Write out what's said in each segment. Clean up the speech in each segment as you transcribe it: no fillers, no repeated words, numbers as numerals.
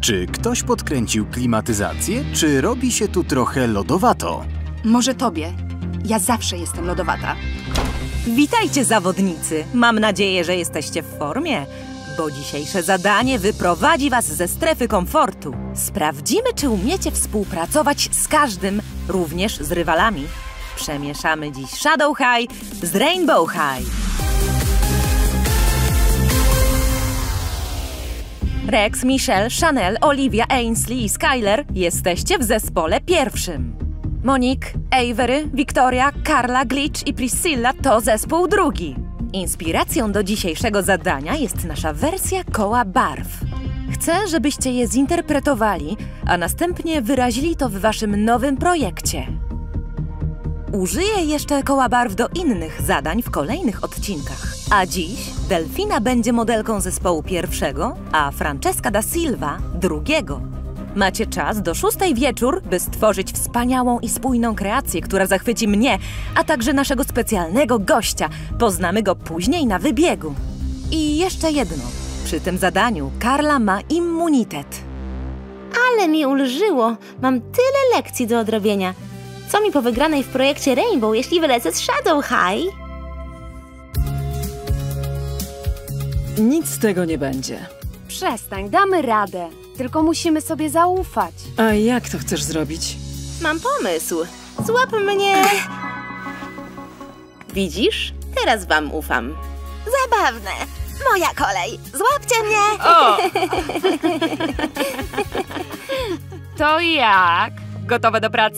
Czy ktoś podkręcił klimatyzację, czy robi się tu trochę lodowato? Może tobie. Ja zawsze jestem lodowata. Witajcie, zawodnicy! Mam nadzieję, że jesteście w formie, bo dzisiejsze zadanie wyprowadzi was ze strefy komfortu. Sprawdzimy, czy umiecie współpracować z każdym, również z rywalami. Przemieszamy dziś Shadow High z Rainbow High. Rex, Michelle, Chanel, Olivia, Ainsley i Skyler jesteście w zespole pierwszym. Monique, Avery, Victoria, Carla, Glitch i Priscilla to zespół drugi. Inspiracją do dzisiejszego zadania jest nasza wersja koła barw. Chcę, żebyście je zinterpretowali, a następnie wyrazili to w waszym nowym projekcie. Użyję jeszcze koła barw do innych zadań w kolejnych odcinkach. A dziś Delfina będzie modelką zespołu pierwszego, a Francesca da Silva drugiego. Macie czas do 6 wieczór, by stworzyć wspaniałą i spójną kreację, która zachwyci mnie, a także naszego specjalnego gościa. Poznamy go później na wybiegu. I jeszcze jedno. Przy tym zadaniu Carla ma immunitet. Ale mi ulżyło. Mam tyle lekcji do odrobienia. Co mi po wygranej w projekcie Rainbow, jeśli wylecę z Shadow High? Nic z tego nie będzie. Przestań, damy radę. Tylko musimy sobie zaufać. A jak to chcesz zrobić? Mam pomysł. Złap mnie. Widzisz? Teraz wam ufam. Zabawne. Moja kolej. Złapcie mnie. O! To jak? Gotowe do pracy?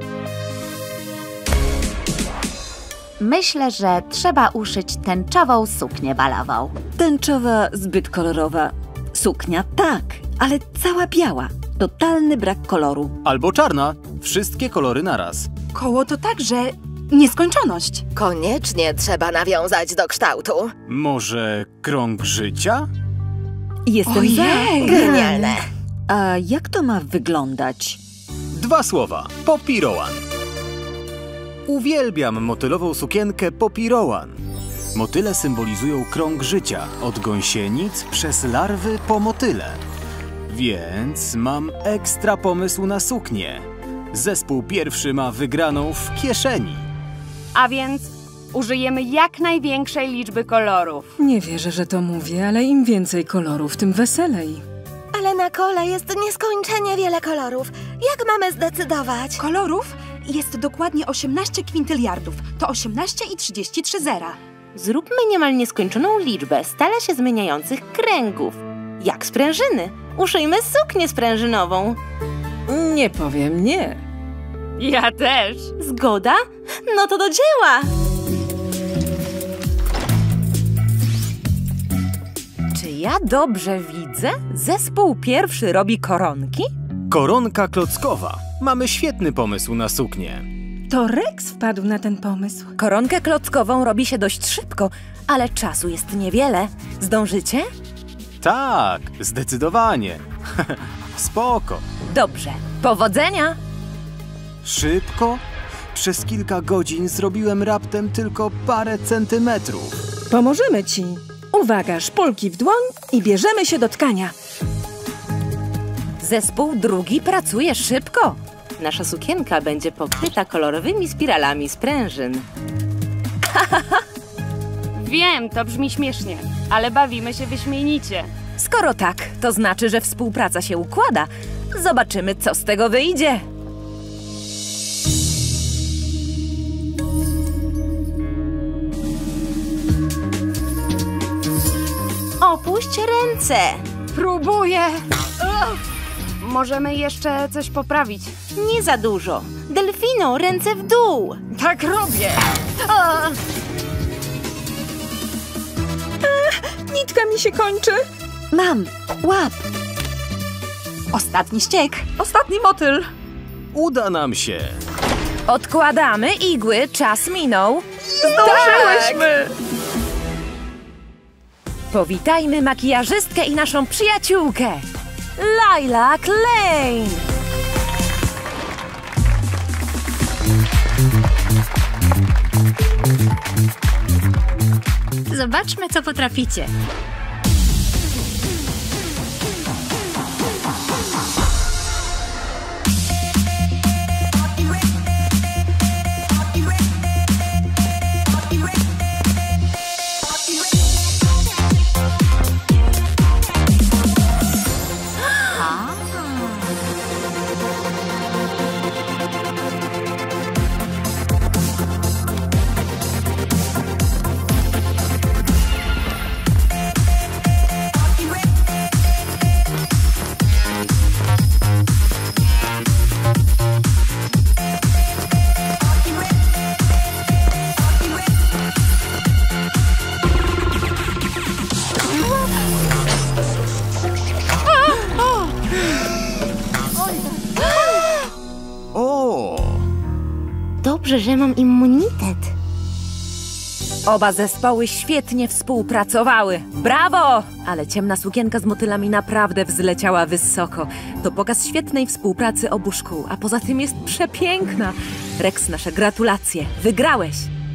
Myślę, że trzeba uszyć tęczową suknię balową. Tęczowa, zbyt kolorowa. Suknia tak, ale cała biała. Totalny brak koloru. Albo czarna. Wszystkie kolory naraz. Koło to także nieskończoność. Koniecznie trzeba nawiązać do kształtu. Może krąg życia? Jestem Ojej! Genialne. A jak to ma wyglądać? 2 słowa. Poppy Rowan. Uwielbiam motylową sukienkę Poppy Rowan. Motyle symbolizują krąg życia, od gąsienic przez larwy po motyle. Więc mam ekstra pomysł na suknię. Zespół pierwszy ma wygraną w kieszeni. A więc użyjemy jak największej liczby kolorów. Nie wierzę, że to mówię, ale im więcej kolorów, tym weselej. Ale na kole jest nieskończenie wiele kolorów. Jak mamy zdecydować? Kolorów jest dokładnie 18 kwintyliardów. To 18 i 33 zera. Zróbmy niemal nieskończoną liczbę stale się zmieniających kręgów. Jak sprężyny. Uszyjmy suknię sprężynową. Nie powiem nie. Ja też. Zgoda? No to do dzieła! Czy ja dobrze widzę? Zespół pierwszy robi koronki? Koronka klockowa. Mamy świetny pomysł na suknię. To Rex wpadł na ten pomysł. Koronkę klockową robi się dość szybko, ale czasu jest niewiele. Zdążycie? Tak, zdecydowanie. Spoko. Dobrze. Powodzenia! Szybko? Przez kilka godzin zrobiłem raptem tylko parę centymetrów. Pomożemy ci. Uwaga, szpulki w dłoń i bierzemy się do tkania. Zespół drugi pracuje szybko. Nasza sukienka będzie pokryta kolorowymi spiralami sprężyn. Wiem, to brzmi śmiesznie, ale bawimy się wyśmienicie. Skoro tak, to znaczy, że współpraca się układa. Zobaczymy, co z tego wyjdzie. Opuść ręce! Próbuję. Możemy jeszcze coś poprawić. Nie za dużo. Delfino, ręce w dół! Tak robię. Nitka mi się kończy. Mam! Łap! Ostatni ściek. Ostatni motyl. Uda nam się. Odkładamy igły, czas minął. Zdążyłyśmy! Powitajmy makijażystkę i naszą przyjaciółkę, Lilac Lane! Zobaczmy, co potraficie. dobrze, że mam immunitet. Oba zespoły świetnie współpracowały. Brawo! Ale ciemna sukienka z motylami naprawdę wzleciała wysoko. To pokaz świetnej współpracy obu szkół, a poza tym jest przepiękna. Rex, nasze gratulacje. Wygrałeś!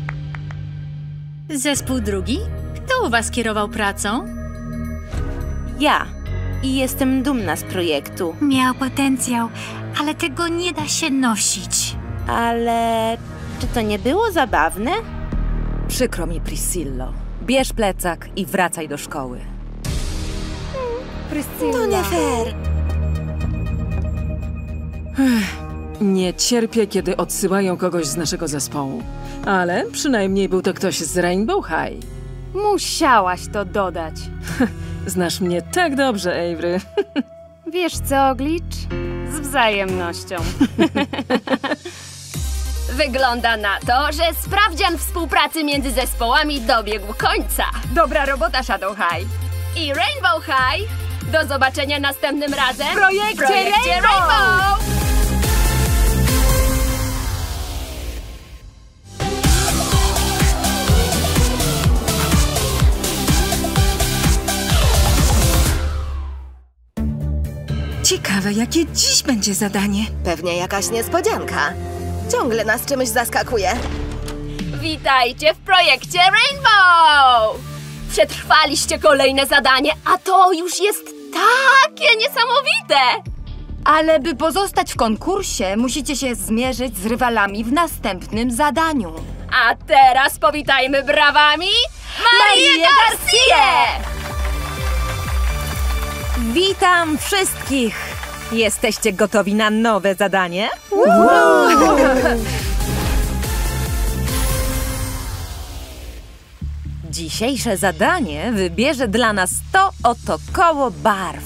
Zespół drugi? Kto u was kierował pracą? Ja. I jestem dumna z projektu. Miał potencjał, ale tego nie da się nosić. Ale czy to nie było zabawne? Przykro mi, Priscillo. Bierz plecak i wracaj do szkoły. To nie fair. Nie cierpię, kiedy odsyłają kogoś z naszego zespołu. Ale przynajmniej był to ktoś z Rainbow High. Musiałaś to dodać. Znasz mnie tak dobrze, Avery. Wiesz co, Glitch? Z wzajemnością. Wygląda na to, że sprawdzian współpracy między zespołami dobiegł końca. Dobra robota, Shadow High. I Rainbow High. Do zobaczenia następnym razem W projekcie Rainbow! Ciekawe, jakie dziś będzie zadanie. Pewnie jakaś niespodzianka. Ciągle nas czymś zaskakuje. Witajcie w projekcie Rainbow! Przetrwaliście kolejne zadanie, a to już jest takie niesamowite! Ale by pozostać w konkursie, musicie się zmierzyć z rywalami w następnym zadaniu. A teraz powitajmy brawami Marię Garcję! Witam wszystkich! Jesteście gotowi na nowe zadanie? Dzisiejsze zadanie wybierze dla nas to oto koło barw.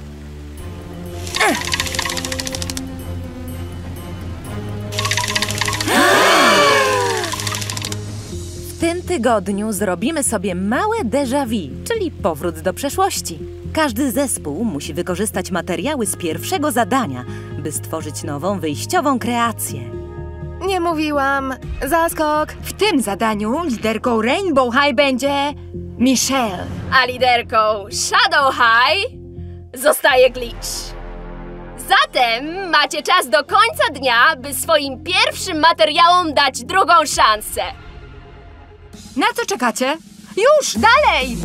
W tym tygodniu zrobimy sobie małe déjà vu, czyli powrót do przeszłości. Każdy zespół musi wykorzystać materiały z pierwszego zadania, by stworzyć nową wyjściową kreację. Nie mówiłam. Zaskok. W tym zadaniu liderką Rainbow High będzie Michelle. A liderką Shadow High zostaje Glitch. Zatem macie czas do końca dnia, by swoim pierwszym materiałom dać drugą szansę. Na co czekacie? Już, dalej!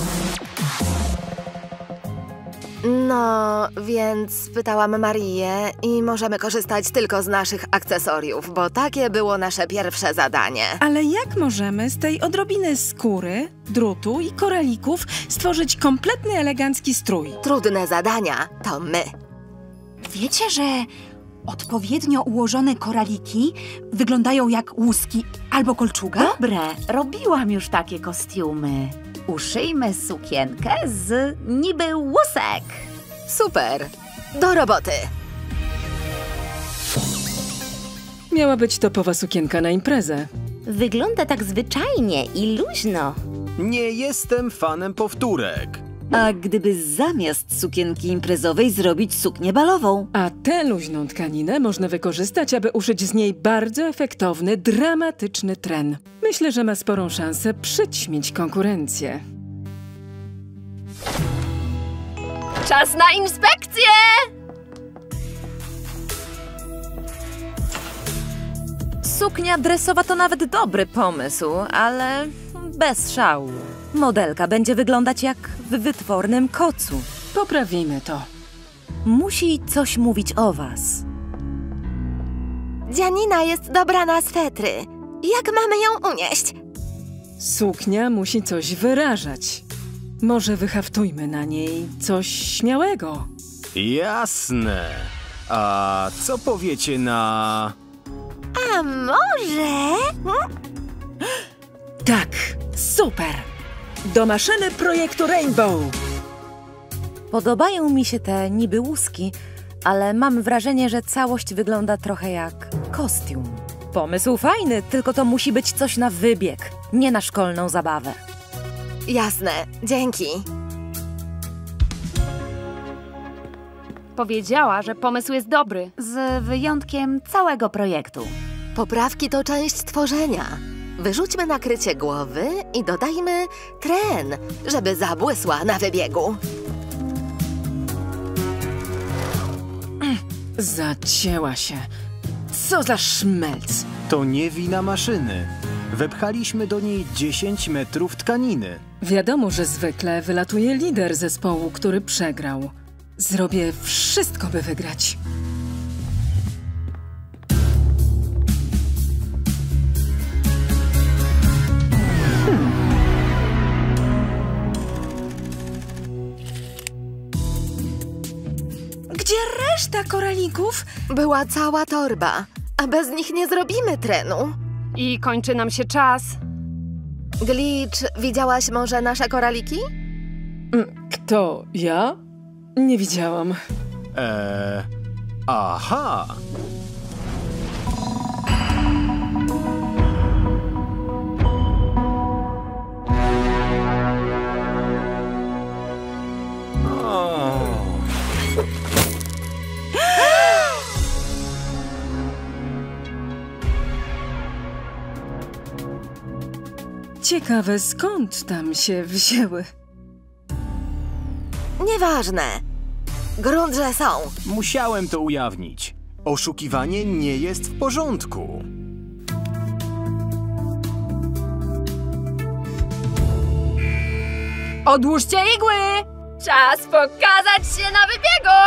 No, więc pytałam Marię i możemy korzystać tylko z naszych akcesoriów, bo takie było nasze pierwsze zadanie. Ale jak możemy z tej odrobiny skóry, drutu i koralików stworzyć kompletny elegancki strój? Trudne zadania to my. Wiecie, że odpowiednio ułożone koraliki wyglądają jak łuski albo kolczuga? Dobre, robiłam już takie kostiumy. Uszyjmy sukienkę z niby łusek. Super. Do roboty. Miała być topowa sukienka na imprezę. Wygląda tak zwyczajnie i luźno. Nie jestem fanem powtórek. A gdyby zamiast sukienki imprezowej zrobić suknię balową? A tę luźną tkaninę można wykorzystać, aby uszyć z niej bardzo efektowny, dramatyczny tren. Myślę, że ma sporą szansę przyćmić konkurencję. Czas na inspekcję! Suknia dresowa to nawet dobry pomysł, ale bez szału. Modelka będzie wyglądać jak w wytwornym kocu. Poprawimy to. Musi coś mówić o was. Dzianina jest dobra na swetry. Jak mamy ją unieść? Suknia musi coś wyrażać. Może wyhaftujmy na niej coś śmiałego. Jasne. A co powiecie na... A może? Tak, super! Do maszyny projektu Rainbow! Podobają mi się te niby łuski, ale mam wrażenie, że całość wygląda trochę jak kostium. Pomysł fajny, tylko to musi być coś na wybieg, nie na szkolną zabawę. Jasne, dzięki. Powiedziała, że pomysł jest dobry. Z wyjątkiem całego projektu. Poprawki to część tworzenia. Wyrzućmy nakrycie głowy i dodajmy tren, żeby zabłysła na wybiegu. Zacięła się. Co za szmelc. To nie wina maszyny. Wepchaliśmy do niej 10 metrów tkaniny. Wiadomo, że zwykle wylatuje lider zespołu, który przegrał. Zrobię wszystko, by wygrać. Gdzie reszta koralików? Była cała torba, a bez nich nie zrobimy trenu. I kończy nam się czas. Glitch, widziałaś może nasze koraliki? Kto? Ja? Nie widziałam. Aha! Ciekawe, skąd tam się wzięły? Nieważne. Grunt, że są. Musiałem to ujawnić. Oszukiwanie nie jest w porządku. Odłóżcie igły! Czas pokazać się na wybiegu!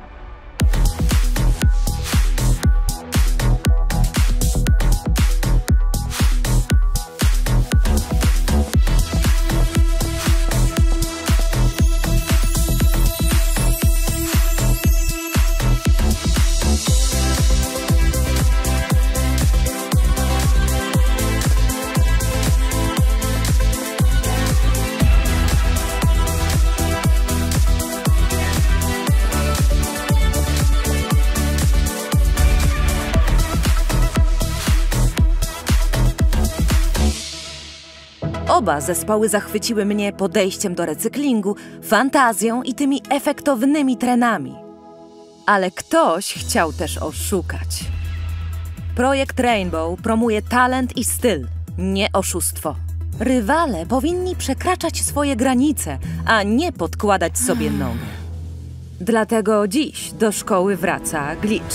Oba zespoły zachwyciły mnie podejściem do recyklingu, fantazją i tymi efektownymi trenami. Ale ktoś chciał też oszukać. Projekt Rainbow promuje talent i styl, nie oszustwo. Rywale powinni przekraczać swoje granice, a nie podkładać sobie nogę. Dlatego dziś do szkoły wraca Glitch.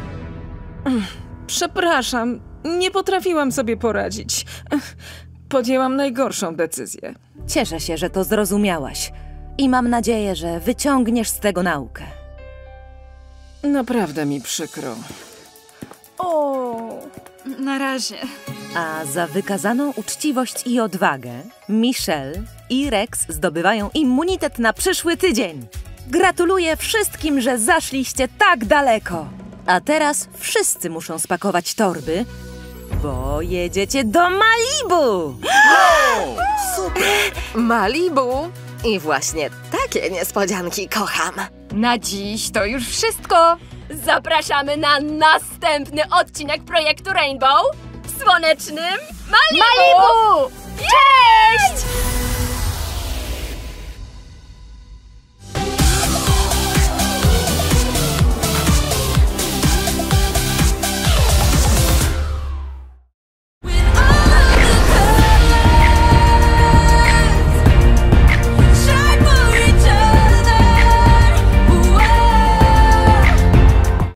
Przepraszam, nie potrafiłam sobie poradzić. Podjęłam najgorszą decyzję. Cieszę się, że to zrozumiałaś i mam nadzieję, że wyciągniesz z tego naukę. Naprawdę mi przykro. Na razie. A za wykazaną uczciwość i odwagę Michelle i Rex zdobywają immunitet na przyszły tydzień. Gratuluję wszystkim, że zaszliście tak daleko. A teraz wszyscy muszą spakować torby, bo jedziecie do Malibu! Super! Malibu! I właśnie takie niespodzianki kocham. Na dziś to już wszystko. Zapraszamy na następny odcinek projektu Rainbow w słonecznym Malibu! Cześć!